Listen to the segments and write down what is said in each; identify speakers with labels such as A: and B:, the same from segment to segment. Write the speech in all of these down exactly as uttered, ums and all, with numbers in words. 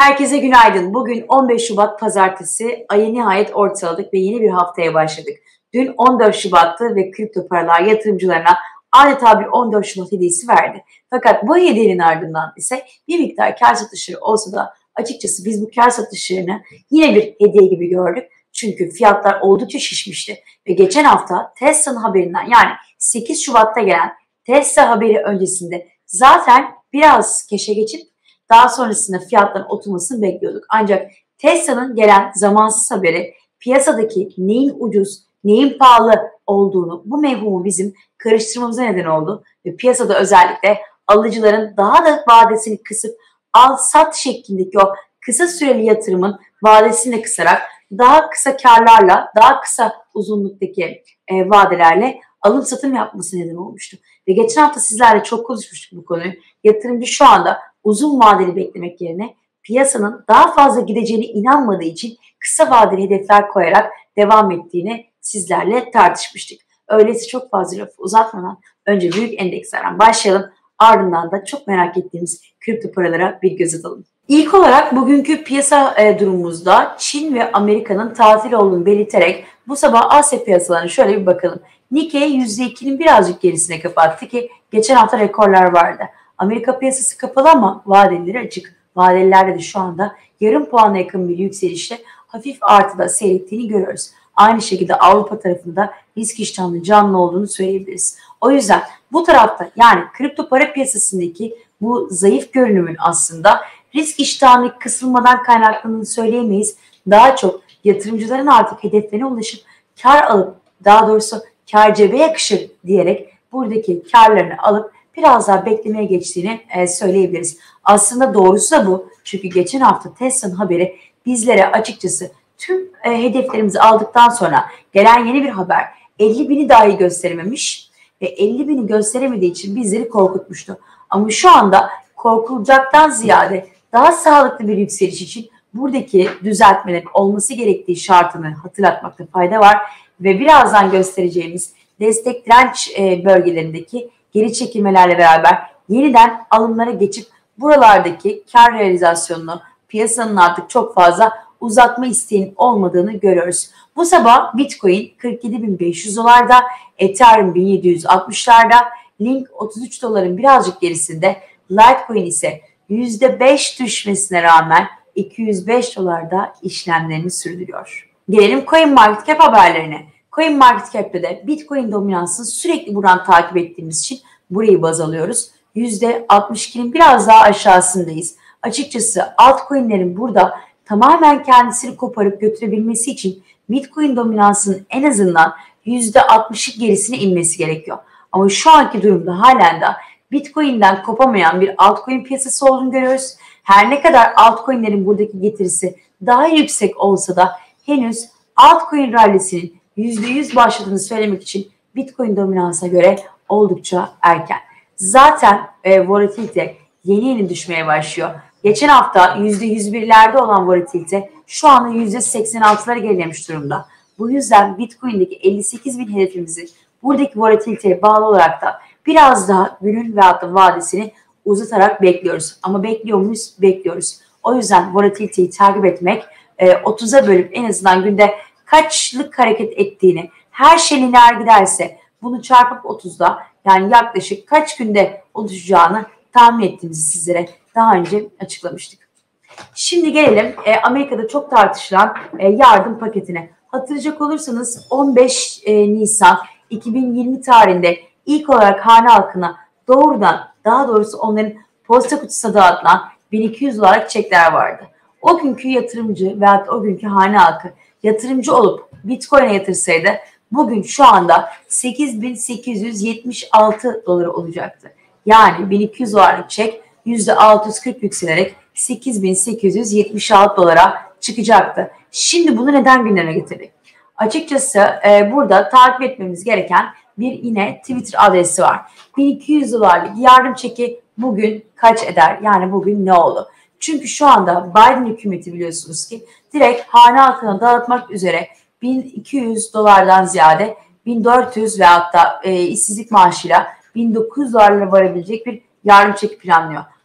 A: Herkese günaydın. Bugün on beş Şubat Pazartesi. Ayı nihayet ortaladık ve yeni bir haftaya başladık. Dün on dört Şubat'tı ve kripto paralar yatırımcılarına adeta bir on dört Şubat hediyesi verdi. Fakat bu hediyenin ardından ise bir miktar kar satışları olsa da açıkçası biz bu kar satışlarını yine bir hediye gibi gördük. Çünkü fiyatlar oldukça şişmişti ve geçen hafta Tesla'nın haberinden, yani sekiz Şubat'ta gelen Tesla haberi öncesinde zaten biraz keşe geçip daha sonrasında fiyatların oturmasını bekliyorduk. Ancak Tesla'nın gelen zamansız haberi piyasadaki neyin ucuz, neyin pahalı olduğunu, bu mevhumu bizim karıştırmamıza neden oldu. Ve piyasada özellikle alıcıların daha da vadesini kısıp al sat şeklindeki o kısa süreli yatırımın vadesini de kısarak daha kısa karlarla, daha kısa uzunluktaki e, vadelerle alım satım yapması neden olmuştu. Ve geçen hafta sizlerle çok konuşmuştuk bu konuyu. Yatırımcı şu anda uzun vadeli beklemek yerine piyasanın daha fazla gideceğine inanmadığı için kısa vadeli hedefler koyarak devam ettiğini sizlerle tartışmıştık. Öyleyse çok fazla lafı uzatmadan önce büyük endekslerden başlayalım. Ardından da çok merak ettiğimiz kripto paralara bir göz atalım. İlk olarak bugünkü piyasa e, durumumuzda Çin ve Amerika'nın tatil olduğunu belirterek bu sabah Asya piyasalarına şöyle bir bakalım. Nikkei yüzde ikinin birazcık gerisine kapattı ki geçen hafta rekorlar vardı. Amerika piyasası kapalı ama vadelileri açık. Vadelilerde de şu anda yarım puana yakın bir yükselişle hafif artıda seyrettiğini görüyoruz. Aynı şekilde Avrupa tarafında risk iştahının canlı olduğunu söyleyebiliriz. O yüzden bu tarafta, yani kripto para piyasasındaki bu zayıf görünümün aslında risk iştahının kısılmadan kaynaklandığını söyleyemeyiz. Daha çok yatırımcıların artık hedeflerine ulaşıp kar alıp, daha doğrusu kar cebe yakışır diyerek buradaki karlarını alıp biraz daha beklemeye geçtiğini e, söyleyebiliriz. Aslında doğrusu da bu. Çünkü geçen hafta Tesla'nın haberi bizlere açıkçası tüm e, hedeflerimizi aldıktan sonra gelen yeni bir haber elli bini dahi gösterememiş ve elli bini gösteremediği için bizleri korkutmuştu. Ama şu anda korkulacaktan ziyade daha sağlıklı bir yükseliş için buradaki düzeltmelerin olması gerektiği şartını hatırlatmakta fayda var ve birazdan göstereceğimiz destek direnç e, bölgelerindeki geri çekilmelerle beraber yeniden alımlara geçip buralardaki kar realizasyonunu piyasanın artık çok fazla uzatma isteğinin olmadığını görüyoruz. Bu sabah Bitcoin kırk yedi bin beş yüz dolarda, Ethereum bin yedi yüz altmışlarda, Link otuz üç doların birazcık gerisinde, Litecoin ise yüzde beş düşmesine rağmen iki yüz beş dolarda işlemlerini sürdürüyor. Gelelim CoinMarketCap haberlerine. CoinMarketCap'te de Bitcoin dominansını sürekli buradan takip ettiğimiz için burayı baz alıyoruz. yüzde altmış ikinin biraz daha aşağısındayız. Açıkçası altcoin'lerin burada tamamen kendisini koparıp götürebilmesi için Bitcoin dominansının en azından yüzde altmışlık gerisine inmesi gerekiyor. Ama şu anki durumda halen de Bitcoin'den kopamayan bir altcoin piyasası olduğunu görüyoruz. Her ne kadar altcoin'lerin buradaki getirisi daha yüksek olsa da henüz altcoin rallisinin yüzde yüz başladığını söylemek için Bitcoin dominansına göre oldukça erken. Zaten e, volatilite yeni yeni düşmeye başlıyor. Geçen hafta yüzde yüz birlerde olan volatilite şu anda yüzde seksen altılara gerilemiş durumda. Bu yüzden Bitcoin'deki elli sekiz bin hedefimizi buradaki volatiliteye bağlı olarak da biraz daha günün ve hatta vadesini uzatarak bekliyoruz. Ama bekliyor muyuz? Bekliyoruz. O yüzden volatiliteyi takip etmek, e, otuza bölüp en azından günde kaçlık hareket ettiğini, her şey lineer giderse bunu çarpıp otuzda, yani yaklaşık kaç günde oluşacağını tahmin ettiğimizi sizlere daha önce açıklamıştık. Şimdi gelelim e, Amerika'da çok tartışılan e, yardım paketine. Hatırlayacak olursanız on beş Nisan iki bin yirmi tarihinde ilk olarak hane halkına doğrudan, daha doğrusu onların posta kutusuna dağıtılan bin iki yüz dolarlık çekler vardı. O günkü yatırımcı veya o günkü hane halkı yatırımcı olup Bitcoin'e yatırsaydı bugün şu anda sekiz bin sekiz yüz yetmiş altı doları olacaktı. Yani bin iki yüz dolarlık çek yüzde altı yüz kırk yükselerek sekiz bin sekiz yüz yetmiş altı dolara çıkacaktı. Şimdi bunu neden gündeme getirdik? Açıkçası e, burada takip etmemiz gereken bir yine Twitter adresi var. bin iki yüz dolarlık yardım çeki bugün kaç eder? Yani bugün ne oldu? Çünkü şu anda Biden hükümeti biliyorsunuz ki direkt hane halkına dağıtmak üzere bin iki yüz dolardan ziyade bin dört yüz ve hatta e, işsizlik maaşıyla bin dokuz yüz dolarlara varabilecek bir yardım çeki planlıyor.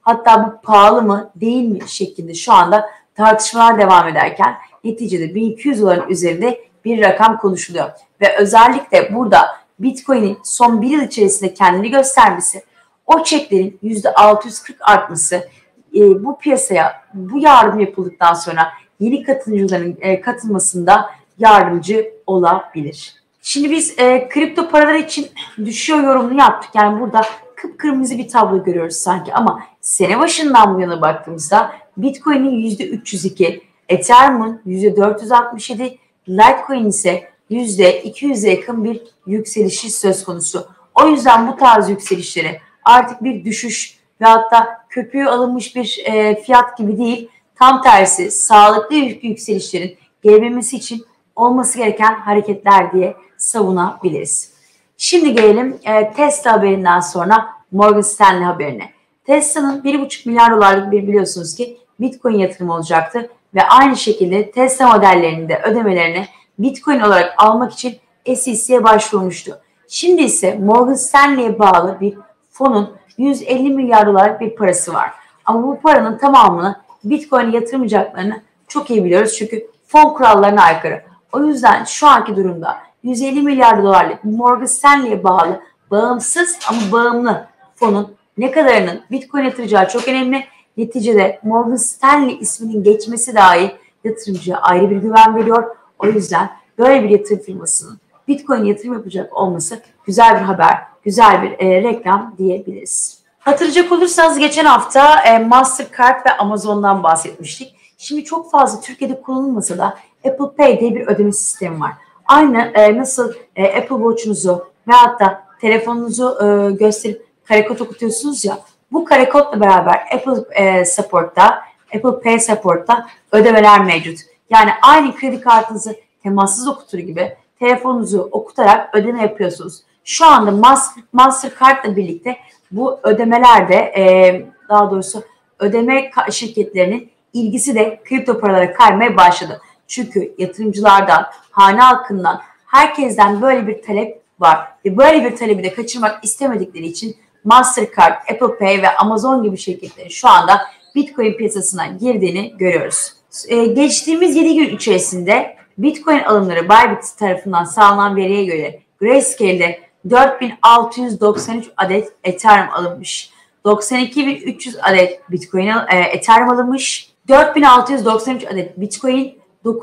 A: Hatta bu pahalı mı değil mi şeklinde şu anda tartışmalar devam ederken neticede bin iki yüz doların üzerinde bir rakam konuşuluyor. Ve özellikle burada Bitcoin'in son bir yıl içerisinde kendini göstermesi, o çeklerin yüzde altı yüz kırk artması, e, bu piyasaya bu yardım yapıldıktan sonra yeni katılımcıların e, katılmasında yardımcı olabilir. Şimdi biz e, kripto paralar için düşüyor yorumunu yaptık. Yani burada kıpkırmızı bir tablo görüyoruz sanki ama sene başından bu yana baktığımızda Bitcoin'in yüzde üç yüz iki, Ethereum'un yüzde dört yüz altmış yedi, Litecoin ise yüzde iki yüze yakın bir yükselişi söz konusu. O yüzden bu tarz yükselişleri artık bir düşüş ve hatta köpüğü alınmış bir e, fiyat gibi değil, tam tersi sağlıklı yükselişlerin gelebilmesi için olması gereken hareketler diye savunabiliriz. Şimdi gelelim e, Tesla haberinden sonra Morgan Stanley haberine. Tesla'nın bir buçuk milyar dolarlık bir biliyorsunuz ki Bitcoin yatırımı olacaktı ve aynı şekilde Tesla modellerinin de ödemelerini Bitcoin olarak almak için S E C'ye başvurmuştu. Şimdi ise Morgan Stanley'e bağlı bir fonun yüz elli milyar dolarlık bir parası var. Ama bu paranın tamamını Bitcoin'e yatırmayacaklarını çok iyi biliyoruz çünkü fon kurallarına aykırı. O yüzden şu anki durumda yüz elli milyar dolarlık Morgan Stanley'e bağlı bağımsız ama bağımlı fonun ne kadarının Bitcoin yatıracağı çok önemli. Neticede Morgan Stanley isminin geçmesi dahi yatırımcıya ayrı bir güven veriyor. O yüzden böyle bir yatırım firmasının Bitcoin yatırım yapacak olması güzel bir haber, güzel bir e, reklam diyebiliriz. Hatırlayacak olursanız geçen hafta e, Mastercard ve Amazon'dan bahsetmiştik. Şimdi çok fazla Türkiye'de kullanılmasa da Apple Pay diye bir ödeme sistemi var. Aynı e, nasıl e, Apple Watch'unuzu ve hatta telefonunuzu e, gösterip karekod okutuyorsunuz ya, bu karekodla beraber Apple e, Support'ta, Apple Pay Support'ta ödemeler mevcut. Yani aynı kredi kartınızı temassız okutur gibi telefonunuzu okutarak ödeme yapıyorsunuz. Şu anda Master, Mastercard'la birlikte bu ödemelerde e, daha doğrusu ödeme şirketlerinin ilgisi de kripto paralara kaymaya başladı. Çünkü yatırımcılardan, hane halkından, herkesten böyle bir talep var. Ve böyle bir talebi de kaçırmak istemedikleri için Mastercard, Apple Pay ve Amazon gibi şirketlerin şu anda Bitcoin piyasasına girdiğini görüyoruz. Ee, geçtiğimiz yedi gün içerisinde Bitcoin alımları Bybit tarafından sağlanan veriye göre Grayscale'de dört bin altı yüz doksan üç adet Ethereum alınmış. doksan iki bin üç yüz adet Bitcoin e, Ethereum alınmış. dört bin altı yüz doksan üç adet Bitcoin,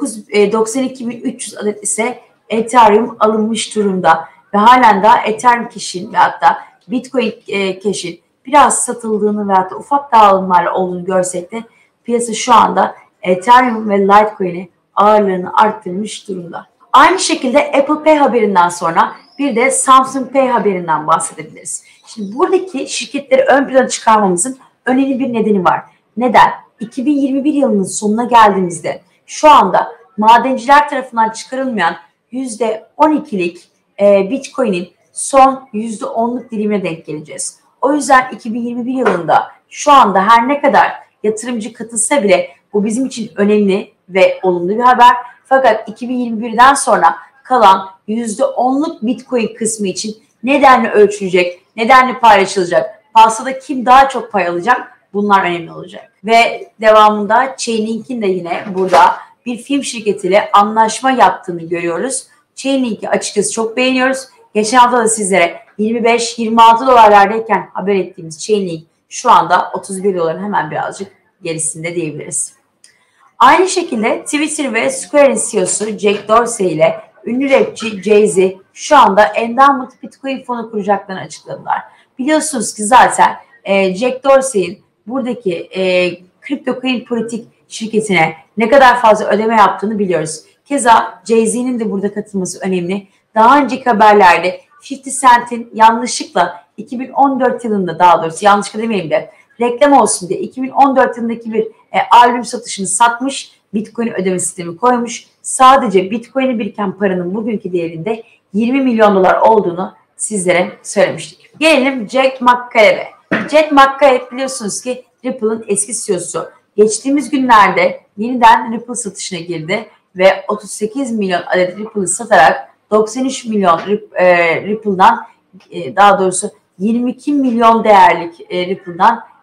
A: doksan iki bin üç yüz adet ise Ethereum alınmış durumda. Ve halen daha Ethereum Cash'in ve hatta Bitcoin e, Cash'in biraz satıldığını ve hatta ufak dağılımlarla olduğunu görsek de piyasa şu anda Ethereum ve Litecoin'e ağırlığını arttırmış durumda. Aynı şekilde Apple Pay haberinden sonra bir de Samsung Pay haberinden bahsedebiliriz. Şimdi buradaki şirketleri ön plana çıkarmamızın önemli bir nedeni var. Neden? iki bin yirmi bir yılının sonuna geldiğimizde şu anda madenciler tarafından çıkarılmayan yüzde on ikilik e, Bitcoin'in son yüzde onluk dilimine denk geleceğiz. O yüzden iki bin yirmi bir yılında şu anda her ne kadar yatırımcı katılsa bile bu bizim için önemli ve olumlu bir haber. Fakat iki bin yirmi birden sonra kalan yüzde onluk Bitcoin kısmı için nedenli ölçülecek, nedenli paylaşılacak, pastada kim daha çok pay alacak, bunlar önemli olacak. Ve devamında Chainlink'in de yine burada bir film şirketiyle anlaşma yaptığını görüyoruz. Chainlink'i açıkçası çok beğeniyoruz. Geçen hafta da sizlere yirmi beş yirmi altı dolarlardayken haber ettiğimiz Chainlink şu anda otuz bir doların hemen birazcık gerisinde diyebiliriz. Aynı şekilde Twitter ve Square'in C E O'su Jack Dorsey ile ünlü rapçi Jay-Z şu anda Endowment Bitcoin fonu kuracaklarını açıkladılar. Biliyorsunuz ki zaten e, Jack Dorsey'in buradaki e, CryptoCoin politik şirketine ne kadar fazla ödeme yaptığını biliyoruz. Keza Jay-Z'nin de burada katılması önemli. Daha önceki haberlerde elli Cent'in yanlışlıkla iki bin on dört yılında, daha doğrusu yanlışlıkla demeyeyim de reklam olsun diye iki bin on dört yılındaki bir e, albüm satışını satmış, Bitcoin ödeme sistemi koymuş. Sadece Bitcoin'e biriken paranın bugünkü değerinde yirmi milyon dolar olduğunu sizlere söylemiştik. Gelelim Jack McCaleb'e. Jack McCaleb biliyorsunuz ki Ripple'ın eski C E O'su. Geçtiğimiz günlerde yeniden Ripple satışına girdi ve otuz sekiz milyon adet Ripple'ı satarak doksan üç milyon Ripple'dan, daha doğrusu yirmi iki milyon değerlik Ripple'dan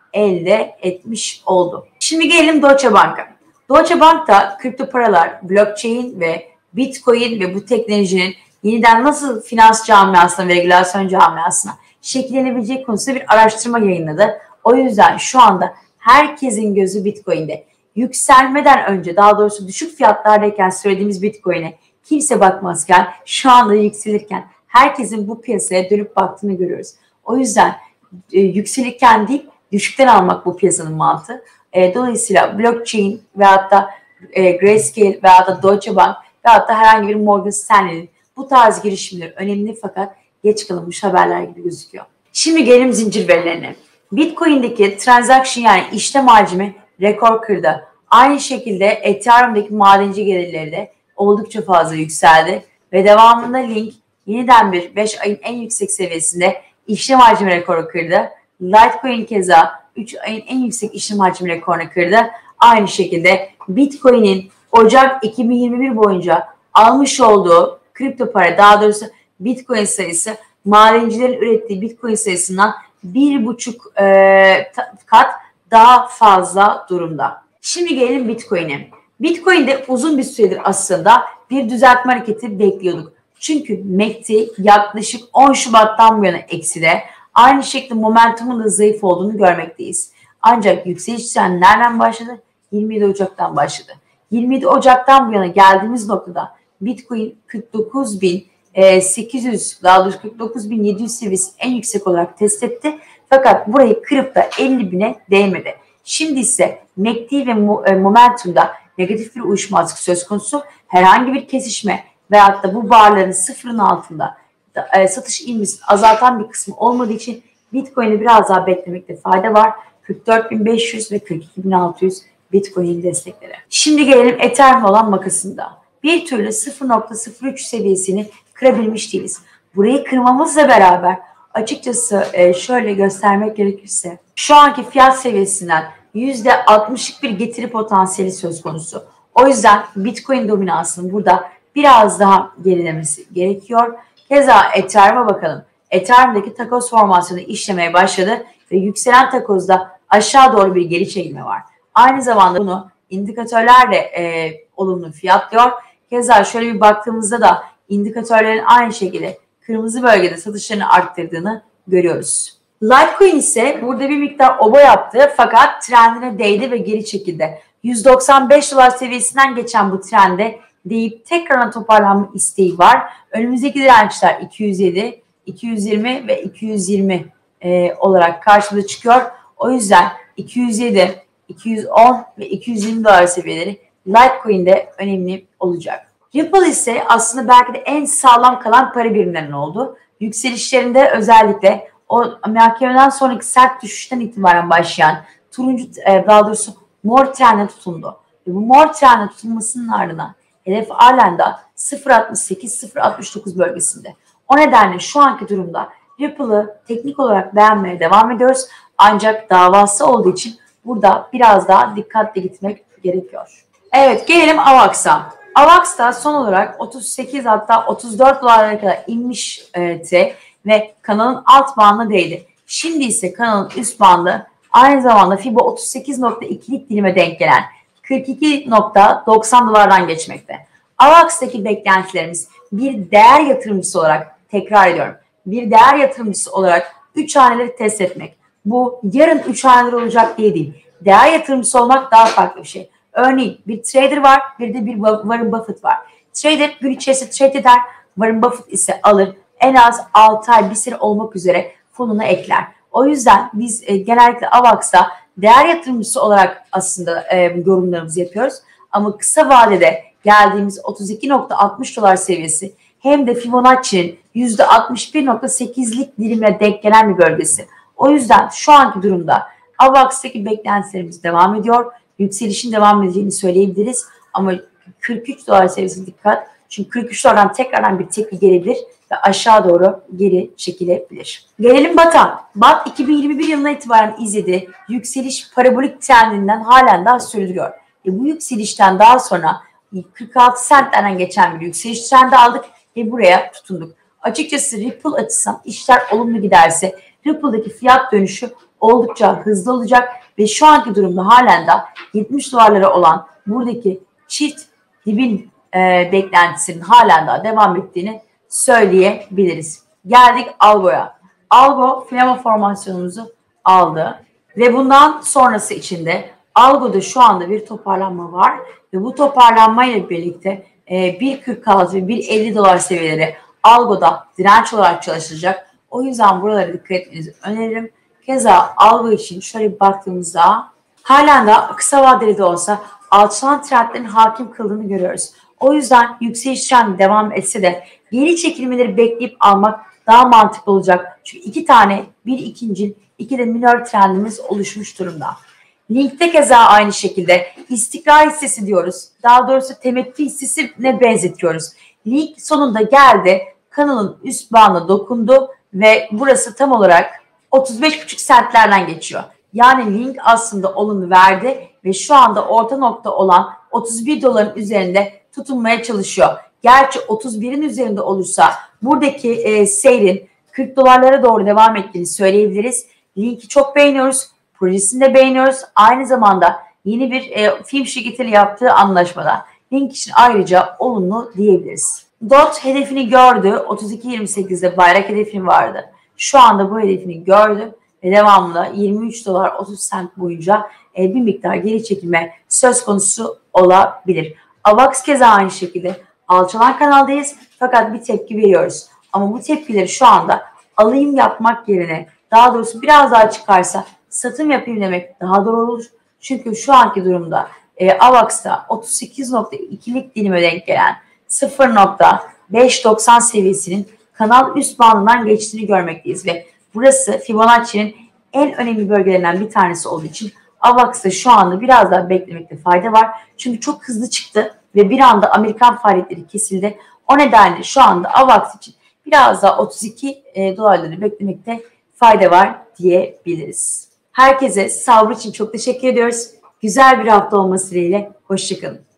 A: elde etmiş oldu. Şimdi gelelim Deutsche Bank'a. Deutsche Bank'ta kripto paralar, blockchain ve Bitcoin ve bu teknolojinin yeniden nasıl finans camiasına ve regülasyon camiasına şekillenebileceği konusunda bir araştırma yayınladı. O yüzden şu anda herkesin gözü Bitcoin'de. Yükselmeden önce, daha doğrusu düşük fiyatlardayken söylediğimiz Bitcoin'e kimse bakmazken, şu anda yükselirken herkesin bu piyasaya dönüp baktığını görüyoruz. O yüzden e, yükselirken değil, düşükten almak bu piyasanın mantığı. E, dolayısıyla blockchain veyahut da e, Grayscale veyahut da Deutsche Bank veyahut da herhangi bir Morgan Stanley'nin bu tarz girişimler önemli fakat geç kalınmış haberler gibi gözüküyor. Şimdi gelelim zincir verilerine. Bitcoin'deki transaction yani işlem hacmi rekor kırdı. Aynı şekilde Ethereum'daki madenci gelirleri de oldukça fazla yükseldi ve devamında Link yeniden bir beş ayın en yüksek seviyesinde işlem hacmi rekoru kırdı. Litecoin keza üç ayın en yüksek işlem hacmi rekorunu kırdı. Aynı şekilde Bitcoin'in Ocak iki bin yirmi bir boyunca almış olduğu kripto para, daha doğrusu Bitcoin sayısı madencilerin ürettiği Bitcoin sayısından bir buçuk e, kat daha fazla durumda. Şimdi gelelim Bitcoin'e. Bitcoin'de uzun bir süredir aslında bir düzeltme hareketi bekliyorduk. Çünkü M A C D yaklaşık on Şubat'tan bu yana ekside, aynı şekilde momentumun da zayıf olduğunu görmekteyiz. Ancak yükseliş trendi nereden başladı? yirmi yedi Ocak'tan başladı. yirmi yedi Ocak'tan bu yana geldiğimiz noktada Bitcoin kırk dokuz bin sekiz yüz, daha doğrusu kırk dokuz bin yedi yüz seviyesi en yüksek olarak test etti. Fakat burayı kırıp da elli bine değmedi. Şimdi ise M A C D ve Momentum'da negatif bir uyuşmazlık söz konusu. Herhangi bir kesişme veyahut da bu barların sıfırın altında e, satış ilmesini azaltan bir kısmı olmadığı için Bitcoin'i biraz daha beklemekte fayda var. kırk dört bin beş yüz ve kırk iki bin altı yüz Bitcoin'in destekleri. Şimdi gelelim Ethereum olan makasında. Bir türlü sıfır nokta sıfır üç seviyesini kırabilmiş değiliz. Burayı kırmamızla beraber açıkçası e, şöyle göstermek gerekirse şu anki fiyat seviyesinden yüzde altmışlık bir getiri potansiyeli söz konusu. O yüzden Bitcoin dominansının burada biraz daha gerilemesi gerekiyor. Keza Ethereum'a bakalım. Ethereum'daki takoz formasyonu işlemeye başladı ve yükselen takozda aşağı doğru bir geri çekilme var. Aynı zamanda bunu indikatörler de e, olumlu fiyatlıyor. Keza şöyle bir baktığımızda da indikatörlerin aynı şekilde kırmızı bölgede satışlarını arttırdığını görüyoruz. Litecoin ise burada bir miktar oba yaptı fakat trendine değdi ve geri çekildi. yüz doksan beş dolar seviyesinden geçen bu trende deyip tekrardan toparlanma isteği var. Önümüzdeki dirençler iki yüz yedi, iki yüz yirmi ve iki yüz yirmi e, olarak karşımıza çıkıyor. O yüzden iki yüz yedi, iki yüz on ve iki yüz yirmi dolar seviyeleri Litecoin'de önemli olacak. Ripple ise aslında belki de en sağlam kalan para birimlerinin oldu. Yükselişlerinde özellikle o M A K M'den sonraki sert düşüşten itibaren başlayan turuncu, daha doğrusu mor trendine tutundu. Ve bu mor trendine tutunmasının ardından hedef halen de sıfır nokta altmış sekiz sıfır nokta altmış dokuz bölgesinde. O nedenle şu anki durumda Ripple'ı teknik olarak beğenmeye devam ediyoruz. Ancak davası olduğu için burada biraz daha dikkatli gitmek gerekiyor. Evet, gelelim AVAX'a. AVAX da son olarak otuz sekiz hatta otuz dört dolarlara kadar inmişti ve kanalın alt bandına değdi. Şimdi ise kanalın üst bandı aynı zamanda Fibo otuz sekiz nokta ikilik dilime denk gelen kırk iki nokta doksan dolardan geçmekte. AVAX'taki beklentilerimiz bir değer yatırımcısı olarak, tekrar ediyorum, bir değer yatırımcısı olarak üç haneleri test etmek. Bu yarın üç haneler olacak diye değil. Değer yatırımcısı olmak daha farklı bir şey. Örneğin bir trader var, bir de bir Warren Buffett var. Trader gün içerisinde trade eder, Warren Buffett ise alır, en az altı ay, bir sene olmak üzere fonuna ekler. O yüzden biz e, genellikle AVAX'ta değer yatırımcısı olarak aslında e, yorumlarımızı yapıyoruz. Ama kısa vadede geldiğimiz otuz iki nokta altmış dolar seviyesi hem de Fibonacci'nin yüzde altmış bir nokta sekizlik dilimle denk gelen bir bölgesi. O yüzden şu anki durumda AVAX'taki beklentilerimiz devam ediyor. Yükselişin devam edeceğini söyleyebiliriz. Ama kırk üç dolar seviyesine dikkat. Çünkü kırk üç dolardan tekrardan bir tepki gelebilir ve aşağı doğru geri çekilebilir. Gelelim BAT'a. BAT iki bin yirmi bir yılına itibaren izlediği yükseliş parabolik trendinden halen daha sürdürüyor. E bu yükselişten daha sonra kırk altı centlerden geçen bir yükseliş trendi aldık ve buraya tutunduk. Açıkçası Ripple açısından işler olumlu giderse Ripple'daki fiyat dönüşü oldukça hızlı olacak ve şu anki durumda halen de yetmiş dolarlara olan buradaki çift dibin e, beklentisinin halen daha devam ettiğini söyleyebiliriz. Geldik algoya. Algo flama formasyonumuzu aldı ve bundan sonrası içinde algoda şu anda bir toparlanma var ve bu toparlanmayla birlikte e, bir kırk altı ve bir elli dolar seviyeleri algoda direnç olarak çalışacak. O yüzden buralara dikkat etmenizi öneririm. Keza algo için şöyle bir baktığımızda halen de kısa vadeli de olsa alçalan trendlerin hakim kıldığını görüyoruz. O yüzden yükseliş trendi devam etse de geri çekilmeleri bekleyip almak daha mantıklı olacak. Çünkü iki tane, bir ikincil, iki de minor trendimiz oluşmuş durumda. Link'te keza aynı şekilde istikrar hissesi diyoruz. Daha doğrusu temettü hissesine benzetiyoruz. Link sonunda geldi, kanalın üst bandına dokundu ve burası tam olarak otuz beş buçuk sentlerden geçiyor. Yani Link aslında olumlu verdi ve şu anda orta nokta olan otuz bir doların üzerinde tutunmaya çalışıyor. Gerçi otuz birin üzerinde olursa buradaki e, seyrin kırk dolarlara doğru devam ettiğini söyleyebiliriz. Link'i çok beğeniyoruz. Projesini de beğeniyoruz. Aynı zamanda yeni bir e, film şirketiyle yaptığı anlaşmada Link için ayrıca olumlu diyebiliriz. D O T hedefini gördü. otuz iki yirmi sekizde bayrak hedefi vardı. Şu anda bu hedefini gördü ve devamında yirmi üç dolar otuz sent boyunca e, bir miktar geri çekilme söz konusu olabilir. AVAX keza aynı şekilde alçalan kanaldayız fakat bir tepki veriyoruz. Ama bu tepkileri şu anda alayım yapmak yerine daha doğrusu biraz daha çıkarsa satım yapayım demek daha doğru olur. Çünkü şu anki durumda e, AVAX'ta otuz sekiz nokta ikilik dilime denk gelen sıfır nokta beş doksan seviyesinin kanal üst bandından geçtiğini görmekteyiz ve burası Fibonacci'nin en önemli bölgelerinden bir tanesi olduğu için AVAX'ta şu anda biraz daha beklemekte fayda var. Çünkü çok hızlı çıktı ve bir anda Amerikan faaliyetleri kesildi. O nedenle şu anda AVAX için biraz daha otuz iki dolarları beklemekte fayda var diyebiliriz. Herkese sabrı için çok teşekkür ediyoruz. Güzel bir hafta olması dileğiyle. Hoşçakalın.